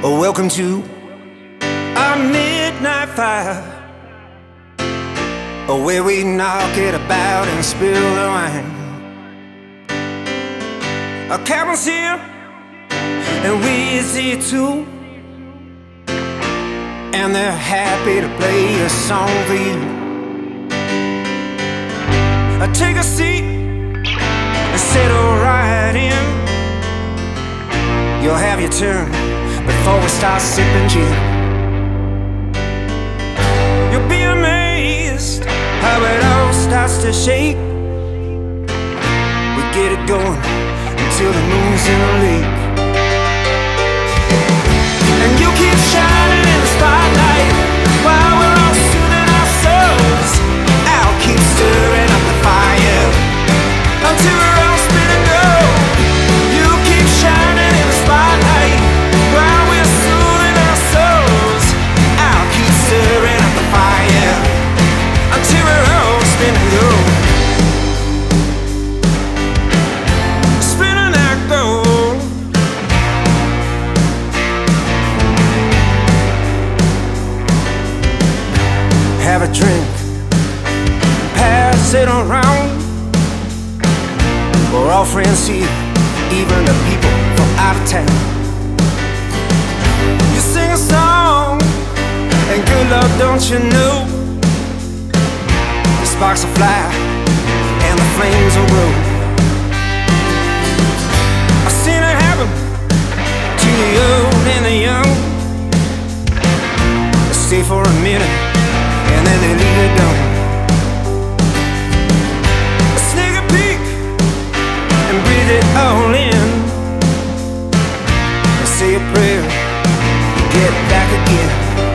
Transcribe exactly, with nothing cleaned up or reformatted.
Oh, welcome to our midnight fire, oh, where we knock it about and spill the wine. Our cabin's here, and we's here too, and they're happy to play a song for you. I take a seat and settle right in. You'll have your turn before we start sipping gin. You'll be amazed how it all starts to shake. We get it going until the moon's in the lake. And you keep shining in the spotlight while we're all soothing ourselves. I'll keep stirring up the fire until we're all spinning gold. You keep shining in the spotlight while we're soothing ourselves. I'll keep stirring up the fire until we're all spinning gold. Spinning that gold. Have a drink, pass it around. We're all friends here, even the people from out of town. You sing a song, and good luck, don't you know? The sparks will fly, and the flames will grow. I've seen it happen to the old and the young. They stay for a minute, and then they leave it done. A sneak a peek and breathe it all in, and say a prayer, you get back again.